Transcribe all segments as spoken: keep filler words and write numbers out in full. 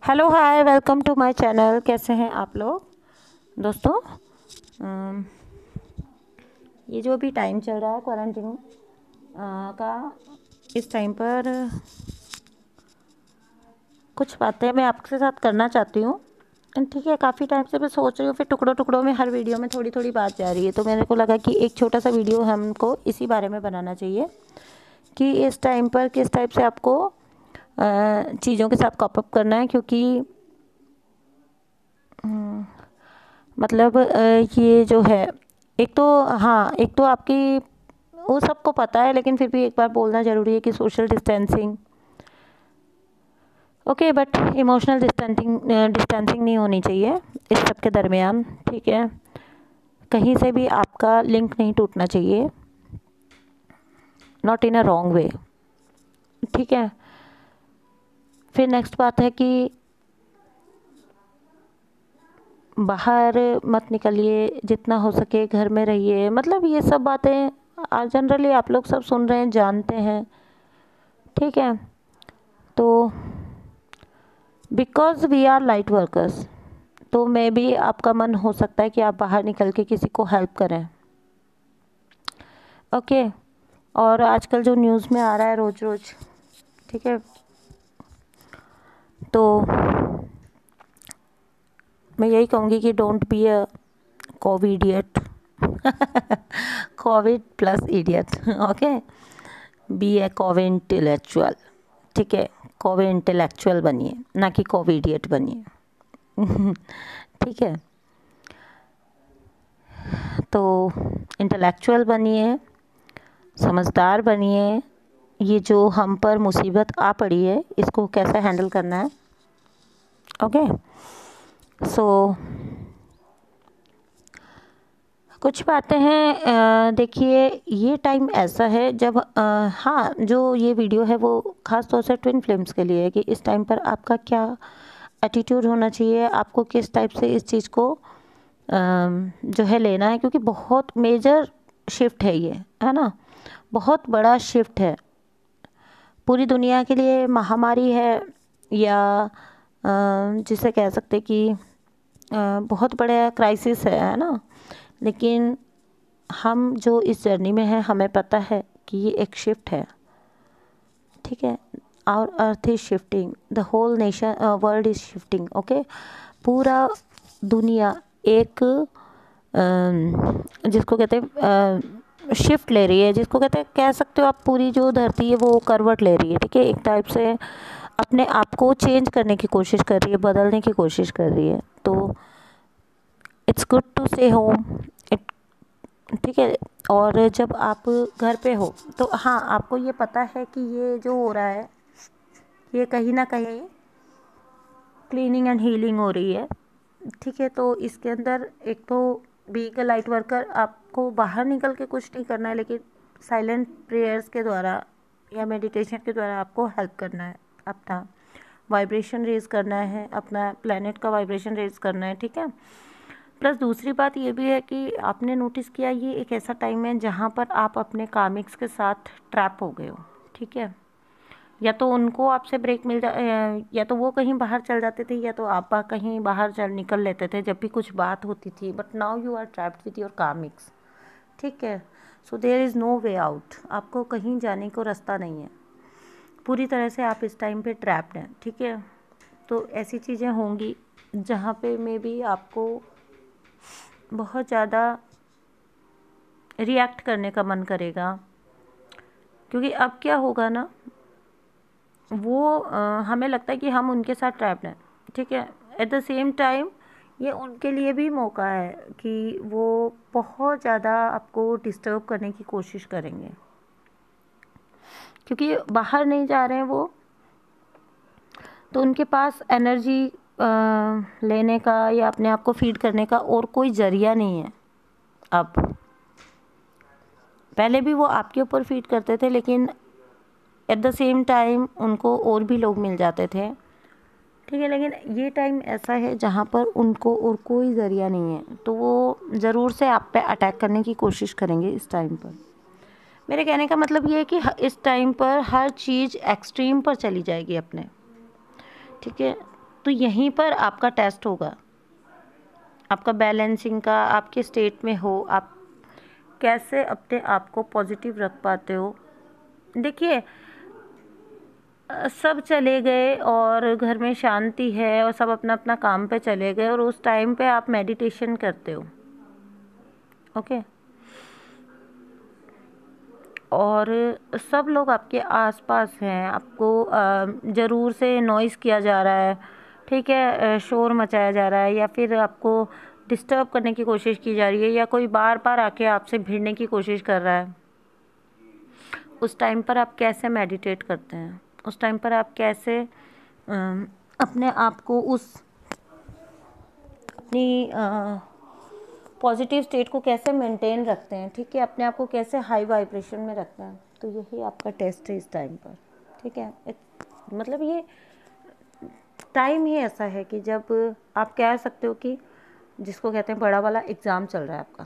Hello hi welcome to my channel. कैसे हैं आप लोग दोस्तों। अम, ये जो भी टाइम चल रहा है क्वारंटीन का, इस टाइम पर कुछ बातें मैं आपके साथ करना चाहती हूँ। ठीक है, काफ़ी टाइम से मैं सोच रही हूँ, फिर टुकड़ों टुकड़ों में हर वीडियो में थोड़ी थोड़ी बात जा रही है, तो मेरे को लगा कि एक छोटा सा वीडियो हमको इसी बारे में बनाना चाहिए कि इस टाइम पर किस टाइप से आपको चीज़ों के साथ कॉप अप करना है। क्योंकि मतलब ये जो है, एक तो हाँ एक तो आपकी वो सबको पता है, लेकिन फिर भी एक बार बोलना ज़रूरी है कि social distancing okay, but emotional distancing distancing नहीं होनी चाहिए इस सब के दरमियान। ठीक है, कहीं से भी आपका लिंक नहीं टूटना चाहिए, not in a wrong way. ठीक है, फिर नेक्स्ट बात है कि बाहर मत निकलिए, जितना हो सके घर में रहिए। मतलब ये सब बातें जनरली आप लोग सब सुन रहे हैं, जानते हैं। ठीक है, तो because we are light workers, तो मे भी आपका मन हो सकता है कि आप बाहर निकल के किसी को हेल्प करें। ओके, और आजकल जो न्यूज़ में आ रहा है रोज़ रोज़, ठीक है, तो मैं यही कहूँगी कि don't be a covid idiot covid plus idiot. Okay, be a covid intellectual. ठीक है, कोविड इंटेलेक्चुअल बनिए, ना कि कोविड इडियट बनिए। ठीक है, तो इंटेलेक्चुअल बनिए, समझदार बनिए। ये जो हम पर मुसीबत आ पड़ी है, इसको कैसे हैंडल करना है। ओके, सो कुछ बातें हैं। देखिए, ये टाइम ऐसा है जब आ, हाँ जो ये वीडियो है वो ख़ास तौर से ट्विन फ्लेम्स के लिए है कि इस टाइम पर आपका क्या एटीट्यूड होना चाहिए, आपको किस टाइप से इस चीज़ को आ, जो है लेना है। क्योंकि बहुत मेजर शिफ्ट है ये, है ना, बहुत बड़ा शिफ्ट है, पूरी दुनिया के लिए महामारी है, या जिसे कह सकते कि आ, बहुत बड़ा क्राइसिस है है ना। लेकिन हम जो इस जर्नी में हैं, हमें पता है कि ये एक शिफ्ट है। ठीक है, our earth is shifting, the whole nation world is shifting. Okay, पूरा दुनिया एक जिसको कहते हैं शिफ्ट ले रही है, जिसको कहते हैं, कह सकते हो आप, पूरी जो धरती है वो करवट ले रही है। ठीक है, एक टाइप से अपने आप को चेंज करने की कोशिश कर रही है, बदलने की कोशिश कर रही है। तो it's good to stay home. ठीक है, और जब आप घर पे हो तो हाँ आपको ये पता है कि ये जो हो रहा है ये कहीं ना कहीं क्लीनिंग एंड हीलिंग हो रही है। ठीक है, तो इसके अंदर एक तो बीइंग अ लाइट वर्कर, आपको बाहर निकल के कुछ नहीं करना है, लेकिन साइलेंट प्रेयर्स के द्वारा या मेडिटेशन के द्वारा आपको हेल्प करना है, अपना वाइब्रेशन रेज करना है, अपना प्लेनेट का वाइब्रेशन रेज करना है। ठीक है, प्लस दूसरी बात ये भी है कि आपने नोटिस किया ये एक ऐसा टाइम है जहाँ पर आप अपने कार्मिक्स के साथ ट्रैप हो गए हो। ठीक है, या तो उनको आपसे ब्रेक मिल जा, या तो वो कहीं बाहर चल जाते थे, या तो आप कहीं बाहर चल निकल लेते थे जब भी कुछ बात होती थी। But now you are trapped with your karmics. ठीक है, so there is no way out, आपको कहीं जाने को रास्ता नहीं है, पूरी तरह से आप इस टाइम पे ट्रैप्ड हैं। ठीक है, तो ऐसी चीज़ें होंगी जहाँ पे मे बी आपको बहुत ज़्यादा रिएक्ट करने का मन करेगा। क्योंकि अब क्या होगा ना, वो आ, हमें लगता है कि हम उनके साथ ट्रैप्ड हैं। ठीक है, एट द सेम टाइम ये उनके लिए भी मौका है कि वो बहुत ज़्यादा आपको डिस्टर्ब करने की कोशिश करेंगे, क्योंकि बाहर नहीं जा रहे हैं वो, तो उनके पास एनर्जी लेने का या अपने आप को फीड करने का और कोई ज़रिया नहीं है। अब पहले भी वो आपके ऊपर फीड करते थे, लेकिन एट द सेम टाइम उनको और भी लोग मिल जाते थे। ठीक है, लेकिन ये टाइम ऐसा है जहाँ पर उनको और कोई ज़रिया नहीं है, तो वो ज़रूर से आप पे अटैक करने की कोशिश करेंगे इस टाइम पर। मेरे कहने का मतलब ये है कि इस टाइम पर हर चीज़ एक्सट्रीम पर चली जाएगी अपने। ठीक है, तो यहीं पर आपका टेस्ट होगा, आपका बैलेंसिंग का, आपके स्टेट में हो, आप कैसे अपने आप को पॉजिटिव रख पाते हो। देखिए सब चले गए और घर में शांति है और सब अपना अपना काम पे चले गए और उस टाइम पे आप मेडिटेशन करते हो, ओके, और सब लोग आपके आसपास हैं, आपको ज़रूर से नॉइज़ किया जा रहा है, ठीक है, शोर मचाया जा रहा है, या फिर आपको डिस्टर्ब करने की कोशिश की जा रही है, या कोई बार बार आके आपसे भिड़ने की कोशिश कर रहा है। उस टाइम पर आप कैसे मेडिटेट करते हैं, उस टाइम पर आप कैसे अपने आप को उस अपनी पॉजिटिव स्टेट को कैसे मेंटेन रखते हैं, ठीक है, अपने आप को कैसे हाई वाइब्रेशन में रखते हैं। तो यही आपका टेस्ट है इस टाइम पर, ठीक है। मतलब ये टाइम ही ऐसा है कि जब आप कह सकते हो कि जिसको कहते हैं बड़ा वाला एग्ज़ाम चल रहा है आपका,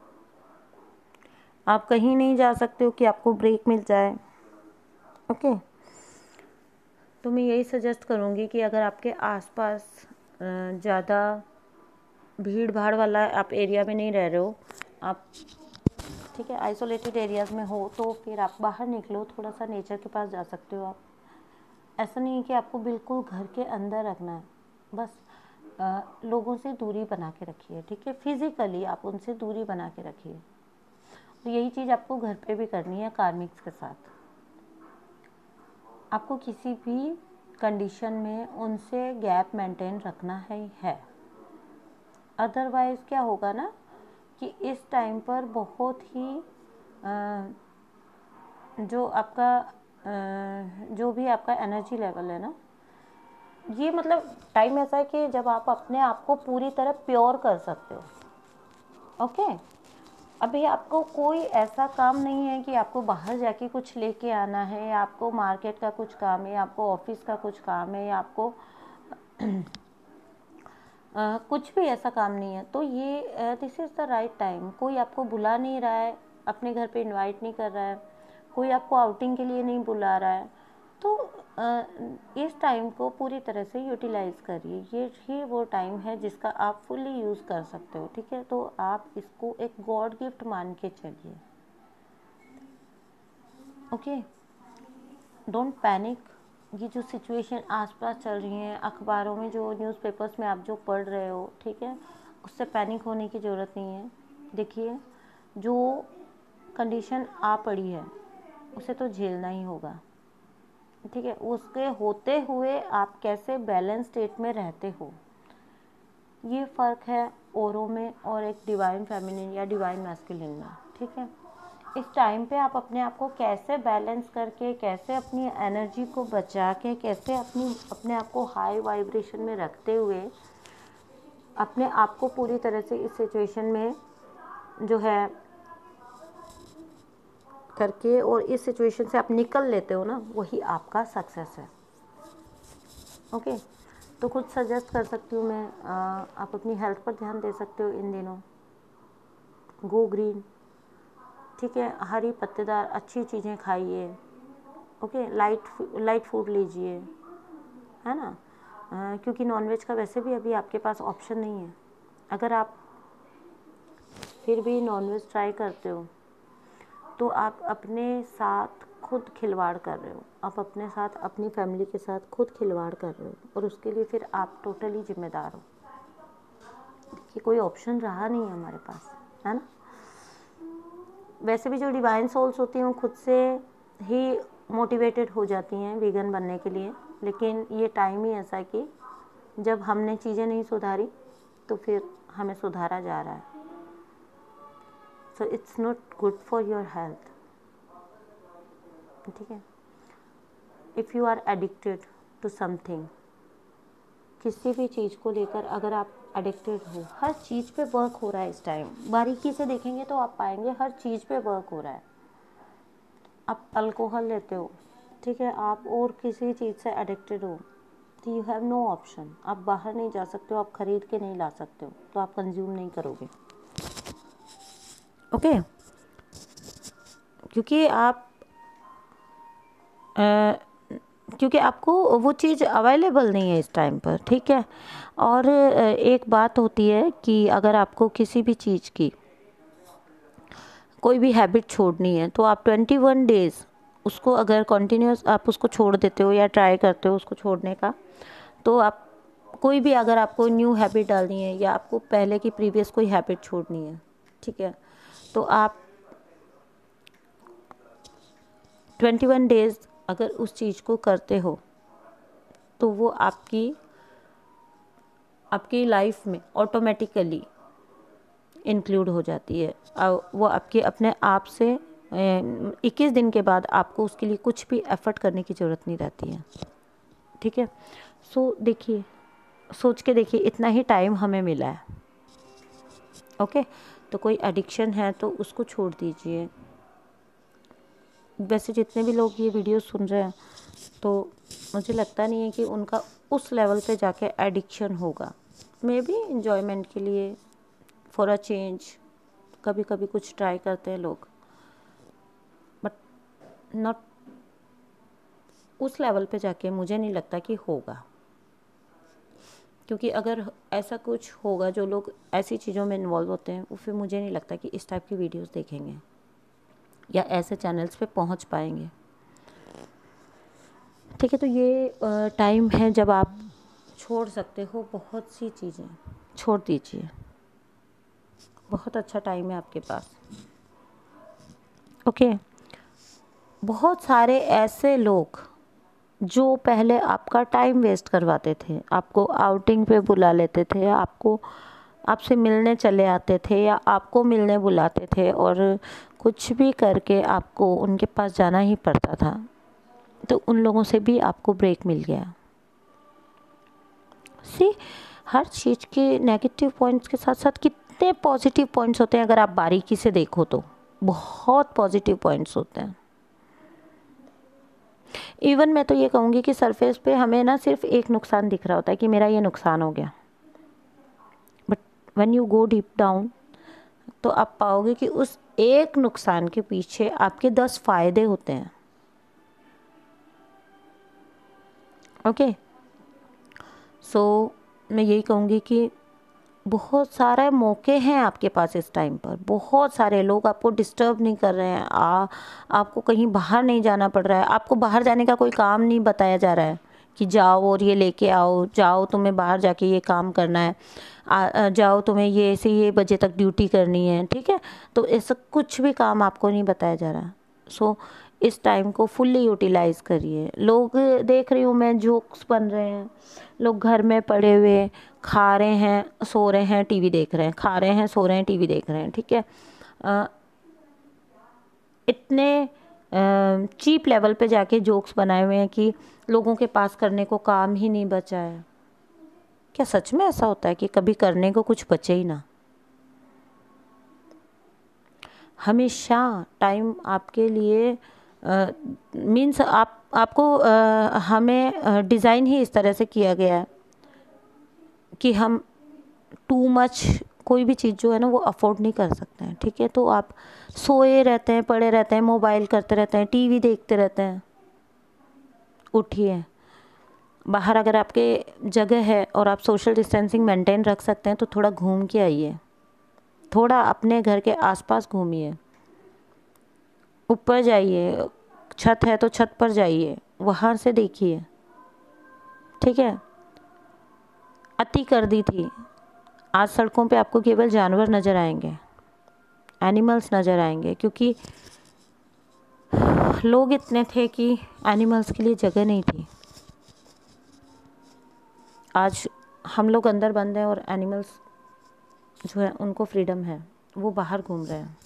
आप कहीं नहीं जा सकते हो कि आपको ब्रेक मिल जाए, ओके। तो मैं यही सजेस्ट करूँगी कि अगर आपके आसपास ज़्यादा भीड़ भाड़ वाला आप एरिया में नहीं रह रहे हो, आप ठीक है आइसोलेटेड एरियाज़ में हो, तो फिर आप बाहर निकलो, थोड़ा सा नेचर के पास जा सकते हो। आप ऐसा नहीं है कि आपको बिल्कुल घर के अंदर रखना है, बस आ, लोगों से दूरी बना के रखिए, ठीक है, फिज़िकली आप उनसे दूरी बना के रखिए। तो यही चीज़ आपको घर पे भी करनी है कार्मिक्स के साथ। आपको किसी भी कंडीशन में उनसे गैप मेंटेन रखना है ही है, अदरवाइज़ क्या होगा ना कि इस टाइम पर बहुत ही आ, जो आपका आ, जो भी आपका एनर्जी लेवल है ना, ये मतलब टाइम ऐसा है कि जब आप अपने आप को पूरी तरह प्योर कर सकते हो, ओके। अभी आपको कोई ऐसा काम नहीं है कि आपको बाहर जाके कुछ लेके आना है, या आपको मार्केट का कुछ काम है, या आपको ऑफिस का कुछ काम है, या आपको आ, कुछ भी ऐसा काम नहीं है। तो ये this is the right time. कोई आपको बुला नहीं रहा है, अपने घर पे इनवाइट नहीं कर रहा है, कोई आपको आउटिंग के लिए नहीं बुला रहा है, तो आ, इस टाइम को पूरी तरह से यूटिलाइज़ करिए। ये ही वो टाइम है जिसका आप फुली यूज़ कर सकते हो, ठीक है। तो आप इसको एक गॉड गिफ्ट मान के चलिए, ओके। Don't panic. ये जो सिचुएशन आसपास चल रही है, अखबारों में जो न्यूज़पेपर्स में आप जो पढ़ रहे हो, ठीक है, उससे पैनिक होने की ज़रूरत नहीं है। देखिए जो कंडीशन आ पड़ी है उसे तो झेलना ही होगा, ठीक है। उसके होते हुए आप कैसे बैलेंस स्टेट में रहते हो, ये फ़र्क है औरों में और एक डिवाइन फेमिनिन या डिवाइन मैस्कुलिन में, ठीक है। इस टाइम पे आप अपने आप को कैसे बैलेंस करके, कैसे अपनी एनर्जी को बचा के, कैसे अपनी अपने आप को हाई वाइब्रेशन में रखते हुए अपने आप को पूरी तरह से इस सिचुएशन में जो है करके और इस सिचुएशन से आप निकल लेते हो ना, वही आपका सक्सेस है, ओके। तो कुछ सजेस्ट कर सकती हूँ मैं, आ, आप अपनी हेल्थ पर ध्यान दे सकते हो इन दिनों। गो ग्रीन, ठीक है, हरी पत्तेदार अच्छी चीज़ें खाइए, ओके। लाइट लाइट फूड लीजिए, है ना, आ, क्योंकि नॉनवेज का वैसे भी अभी आपके पास ऑप्शन नहीं है। अगर आप फिर भी नॉनवेज ट्राई करते हो तो आप अपने साथ खुद खिलवाड़ कर रहे हो, आप अपने साथ अपनी फैमिली के साथ खुद खिलवाड़ कर रहे हो, और उसके लिए फिर आप टोटली जिम्मेदार हो, कि कोई ऑप्शन रहा नहीं है हमारे पास, है ना। वैसे भी जो डिवाइन सोल्स होती हैं वो खुद से ही मोटिवेटेड हो जाती हैं वीगन बनने के लिए, लेकिन ये टाइम ही ऐसा है कि जब हमने चीज़ें नहीं सुधारी तो फिर हमें सुधारा जा रहा है। So it's not good for your health, ठीक है। If you are addicted to something, किसी भी चीज़ को लेकर अगर आप एडिक्टेड हो, हर चीज़ पे वर्क हो रहा है इस टाइम, बारीकी से देखेंगे तो आप पाएंगे हर चीज़ पे वर्क हो रहा है। आप अल्कोहल लेते हो, ठीक है, आप और किसी चीज़ से एडिक्टेड हो, तो यू हैव नो ऑप्शन। आप बाहर नहीं जा सकते हो, आप ख़रीद के नहीं ला सकते हो, तो आप कंज्यूम नहीं करोगे, ओके। क्योंकि आप आ, क्योंकि आपको वो चीज़ अवेलेबल नहीं है इस टाइम पर, ठीक है। और एक बात होती है कि अगर आपको किसी भी चीज़ की कोई भी हैबिट छोड़नी है तो आप ट्वेंटी वन डेज़ उसको अगर कंटिन्यूस आप उसको छोड़ देते हो या ट्राई करते हो उसको छोड़ने का, तो आप कोई भी अगर आपको न्यू हैबिट डालनी है या आपको पहले की प्रीवियस कोई हैबिट छोड़नी है, ठीक है, तो आप ट्वेंटी वन डेज़ अगर उस चीज़ को करते हो तो वो आपकी आपकी लाइफ में ऑटोमेटिकली इंक्लूड हो जाती है। वो आपके अपने आप से इक्कीस दिन के बाद आपको उसके लिए कुछ भी एफर्ट करने की ज़रूरत नहीं रहती है, ठीक है। सो देखिए, सोच के देखिए, इतना ही टाइम हमें मिला है, ओके। तो कोई एडिक्शन है तो उसको छोड़ दीजिए। वैसे जितने भी लोग ये वीडियो सुन रहे हैं तो मुझे लगता नहीं है कि उनका उस लेवल पे जाके एडिक्शन होगा। मे बी इंजॉयमेंट के लिए, फॉर अ चेंज, कभी कभी कुछ ट्राई करते हैं लोग, बट नॉट उस लेवल पे जाके मुझे नहीं लगता कि होगा। क्योंकि अगर ऐसा कुछ होगा, जो लोग ऐसी चीज़ों में इन्वॉल्व होते हैं, वो फिर मुझे नहीं लगता कि इस टाइप की वीडियोस देखेंगे या ऐसे चैनल्स पे पहुंच पाएंगे, ठीक है। तो ये टाइम है जब आप छोड़ सकते हो बहुत सी चीज़ें, छोड़ दीजिए। बहुत अच्छा टाइम है आपके पास, ओके। बहुत सारे ऐसे लोग जो पहले आपका टाइम वेस्ट करवाते थे, आपको आउटिंग पे बुला लेते थे, आपको आपसे मिलने चले आते थे या आपको मिलने बुलाते थे और कुछ भी करके आपको उनके पास जाना ही पड़ता था, तो उन लोगों से भी आपको ब्रेक मिल गया। सी, हर चीज़ के नेगेटिव पॉइंट्स के साथ साथ कितने पॉजिटिव पॉइंट्स होते हैं अगर आप बारीकी से देखो तो बहुत पॉजिटिव पॉइंट्स होते हैं। इवन मैं तो ये कहूँगी कि सरफेस पे हमें ना सिर्फ एक नुकसान दिख रहा होता है कि मेरा ये नुकसान हो गया, but when you go deep down तो आप पाओगे कि उस एक नुकसान के पीछे आपके दस फायदे होते हैं, ओके। सो मैं यही कहूँगी कि बहुत सारे मौके हैं आपके पास इस टाइम पर, बहुत सारे लोग आपको डिस्टर्ब नहीं कर रहे हैं, आ, आपको कहीं बाहर नहीं जाना पड़ रहा है, आपको बाहर जाने का कोई काम नहीं बताया जा रहा है कि जाओ और ये लेके आओ, जाओ तुम्हें बाहर जाके ये काम करना है, आ, जाओ तुम्हें ये से ये बजे तक ड्यूटी करनी है, ठीक है। तो ऐसा कुछ भी काम आपको नहीं बताया जा रहा। सो इस टाइम को फुल्ली यूटिलाइज़ करिए। लोग देख रही हूँ मैं, जोक्स बन रहे हैं, लोग घर में पड़े हुए खा रहे हैं, सो रहे हैं, टीवी देख रहे हैं, खा रहे हैं, सो रहे हैं, टीवी देख रहे हैं, ठीक है। आ, इतने चीप लेवल पे जाके जोक्स बनाए हुए हैं कि लोगों के पास करने को काम ही नहीं बचा है। क्या सच में ऐसा होता है कि कभी करने को कुछ बचे ही ना? हमेशा टाइम आपके लिए मीन्स आप आपको आ, हमें डिज़ाइन ही इस तरह से किया गया है कि हम टू मच कोई भी चीज़ जो है ना वो अफोर्ड नहीं कर सकते हैं, ठीक है। तो आप सोए रहते हैं, पड़े रहते हैं, मोबाइल करते रहते हैं, टीवी देखते रहते हैं। उठिए, बाहर अगर आपके जगह है और आप सोशल डिस्टेंसिंग मेंटेन रख सकते हैं तो थोड़ा घूम के आइए, थोड़ा अपने घर के आसपास घूमिए, ऊपर जाइए, छत है तो छत पर जाइए, वहाँ से देखिए, ठीक है। अति कर दी थी, आज सड़कों पे आपको केवल जानवर नज़र आएंगे, एनिमल्स नज़र आएंगे, क्योंकि लोग इतने थे कि एनिमल्स के लिए जगह नहीं थी। आज हम लोग अंदर बंद हैं और एनिमल्स जो है उनको फ्रीडम है, वो बाहर घूम रहे हैं,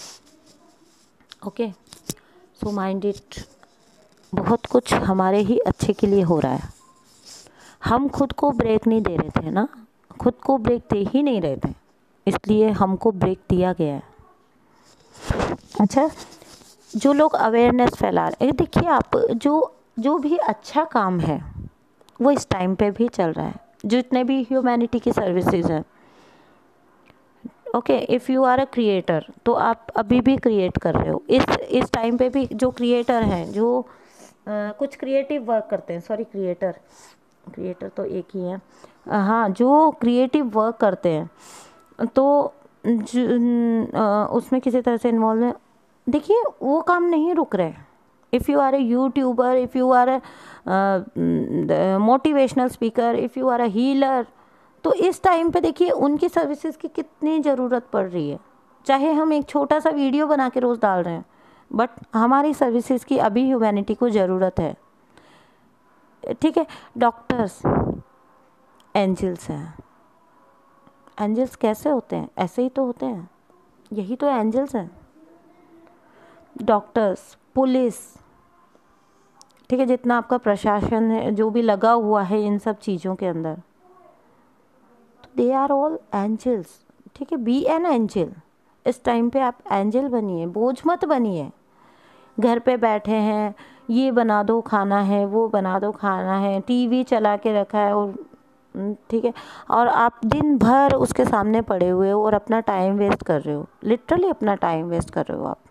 ओके। सो माइंड इट, बहुत कुछ हमारे ही अच्छे के लिए हो रहा है। हम खुद को ब्रेक नहीं दे रहे थे ना, खुद को ब्रेक दे ही नहीं रहे थे, इसलिए हमको ब्रेक दिया गया है। अच्छा, जो लोग अवेयरनेस फैला रहे, देखिए आप जो जो भी अच्छा काम है वो इस टाइम पे भी चल रहा है, जितने भी ह्यूमैनिटी की सर्विसेज हैं, okay. If you are a creator तो आप अभी भी क्रिएट कर रहे हो, इस इस टाइम पे भी जो क्रिएटर हैं, जो अ, कुछ क्रिएटिव वर्क करते हैं, सॉरी क्रिएटर, क्रिएटर तो एक ही है, अ, हाँ जो क्रिएटिव वर्क करते हैं तो ज- अ, उसमें किसी तरह से इन्वॉल्व है, देखिए वो काम नहीं रुक रहे। If you are a YouTuber, if you are a motivational speaker, if you are a healer, तो इस टाइम पे देखिए उनकी सर्विसेज की कितनी ज़रूरत पड़ रही है। चाहे हम एक छोटा सा वीडियो बना के रोज़ डाल रहे हैं, बट हमारी सर्विसेज की अभी ह्यूमैनिटी को ज़रूरत है। ठीक है, डॉक्टर्स एंजल्स हैं। एंजल्स कैसे होते हैं? ऐसे ही तो होते हैं, यही तो एंजल्स हैं। डॉक्टर्स, पुलिस, ठीक है, जितना आपका प्रशासन है जो भी लगा हुआ है इन सब चीज़ों के अंदर, तो दे आर ऑल एंजल्स। ठीक है, बी एन एंजल। इस टाइम पे आप एंजल बनिए, बोझ मत बनिए। घर पे बैठे हैं, ये बना दो खाना है, वो बना दो खाना है, टीवी चला के रखा है और ठीक है, और आप दिन भर उसके सामने पड़े हुए हो और अपना टाइम वेस्ट कर रहे हो, लिटरली अपना टाइम वेस्ट कर रहे हो आप।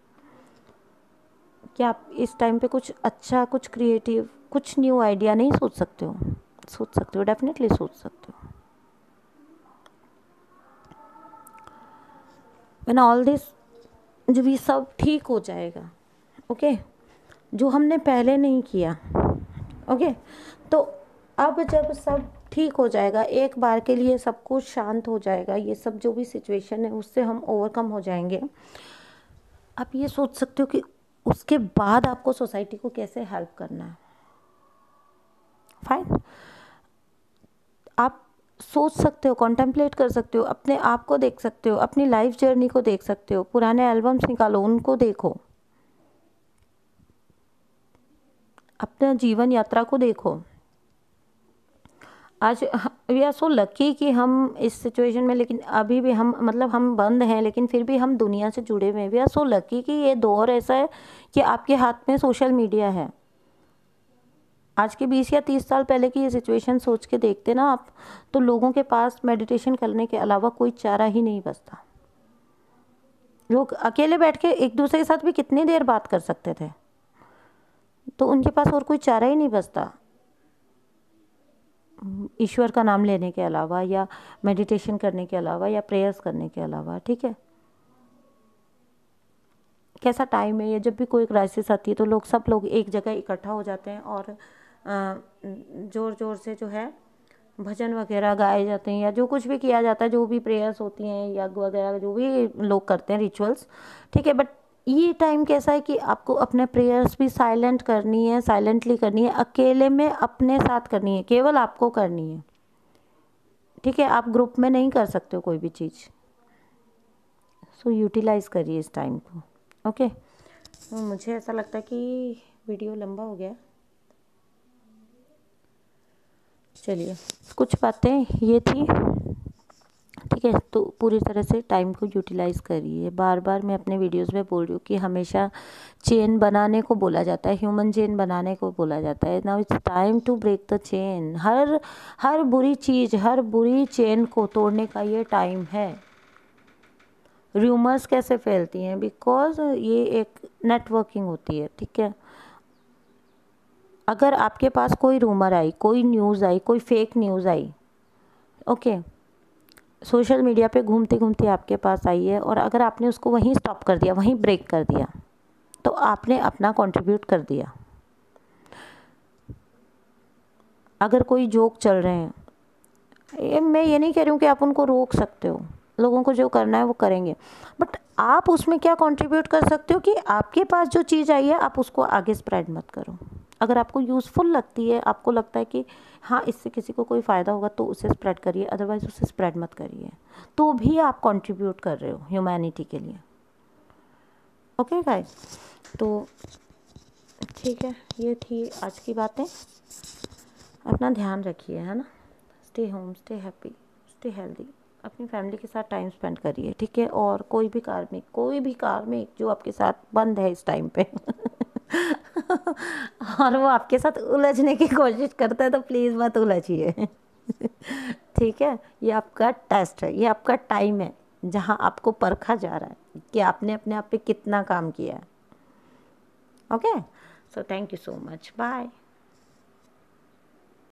क्या आप इस टाइम पे कुछ अच्छा, कुछ क्रिएटिव, कुछ न्यू आइडिया नहीं सोच सकते हो? सोच सकते हो, डेफिनेटली सोच सकते हो। व्हेन ऑल दिस, जब ये सब ठीक हो जाएगा, ओके, जो हमने पहले नहीं किया, ओके, तो अब जब सब ठीक हो जाएगा, एक बार के लिए सब कुछ शांत हो जाएगा, ये सब जो भी सिचुएशन है उससे हम ओवरकम हो जाएंगे। आप ये सोच सकते हो कि उसके बाद आपको सोसाइटी को कैसे हेल्प करना है। फाइन, आप सोच सकते हो, कॉन्टेम्पलेट कर सकते हो, अपने आप को देख सकते हो, अपनी लाइफ जर्नी को देख सकते हो, पुराने एल्बम्स निकालो, उनको देखो, अपना जीवन यात्रा को देखो। आज वी आर सो लकी कि हम इस सिचुएशन में, लेकिन अभी भी हम, मतलब हम बंद हैं लेकिन फिर भी हम दुनिया से जुड़े हुए हैं। वी आर सो लकी कि ये दौर ऐसा है कि आपके हाथ में सोशल मीडिया है। आज के बीस या तीस साल पहले की ये सिचुएशन सोच के देखते ना आप, तो लोगों के पास मेडिटेशन करने के अलावा कोई चारा ही नहीं बचता। लोग अकेले बैठ के एक दूसरे के साथ भी कितनी देर बात कर सकते थे, तो उनके पास और कोई चारा ही नहीं बचता ईश्वर का नाम लेने के अलावा, या मेडिटेशन करने के अलावा, या प्रेयर्स करने के अलावा। ठीक है, कैसा टाइम है ये, जब भी कोई क्राइसिस आती है तो लोग, सब लोग एक जगह इकट्ठा हो जाते हैं और ज़ोर ज़ोर से जो है भजन वगैरह गाए जाते हैं, या जो कुछ भी किया जाता है, जो भी प्रेयर्स होती हैं, यज्ञ वगैरह जो भी लोग करते हैं, रिचुअल्स। ठीक है, बट ये टाइम कैसा है कि आपको अपने प्रेयर्स भी साइलेंट करनी है, साइलेंटली करनी है, अकेले में अपने साथ करनी है, केवल आपको करनी है। ठीक है, आप ग्रुप में नहीं कर सकते हो कोई भी चीज़। सो यूटिलाइज़ करिए इस टाइम को। ओके, तो मुझे ऐसा लगता है कि वीडियो लंबा हो गया। चलिए, कुछ बातें ये थी। ठीक है, तो पूरी तरह से टाइम को यूटिलाइज़ करिए। बार बार मैं अपने वीडियोस में बोल रही हूँ कि हमेशा चेन बनाने को बोला जाता है, ह्यूमन चेन बनाने को बोला जाता है। Now it's time to break the chain. हर हर बुरी चीज़, हर बुरी चेन को तोड़ने का ये टाइम है। र्यूमर्स कैसे फैलती हैं? बिकॉज ये एक नेटवर्किंग होती है। ठीक है, अगर आपके पास कोई रूमर आई, कोई न्यूज़ आई, कोई फेक न्यूज़ आई, ओके, सोशल मीडिया पे घूमते घूमते आपके पास आई है, और अगर आपने उसको वहीं स्टॉप कर दिया, वहीं ब्रेक कर दिया, तो आपने अपना कंट्रीब्यूट कर दिया। अगर कोई जोक चल रहे हैं, ये मैं ये नहीं कह रही हूँ कि आप उनको रोक सकते हो, लोगों को जो करना है वो करेंगे, बट आप उसमें क्या कंट्रीब्यूट कर सकते हो कि आपके पास जो चीज़ आई है आप उसको आगे स्प्रेड मत करो। अगर आपको यूज़फुल लगती है, आपको लगता है कि हाँ इससे किसी को कोई फ़ायदा होगा, तो उसे स्प्रेड करिए, अदरवाइज़ उसे स्प्रेड मत करिए। तो भी आप कंट्रीब्यूट कर रहे हो ह्यूमैनिटी के लिए। ओके गाइस, तो ठीक है, ये थी आज की बातें। अपना ध्यान रखिए, है ना। Stay home, stay happy, stay healthy. अपनी फैमिली के साथ टाइम स्पेंड करिए। ठीक है, और कोई भी कार्मिक, कोई भी कार्मिक जो आपके साथ बंद है इस टाइम पे और वो आपके साथ उलझने की कोशिश करता है, तो प्लीज़ मत उलझिए ठीक है, ये आपका टेस्ट है, ये आपका टाइम है जहाँ आपको परखा जा रहा है कि आपने अपने आप पे कितना काम किया है। Okay, so thank you so much, bye.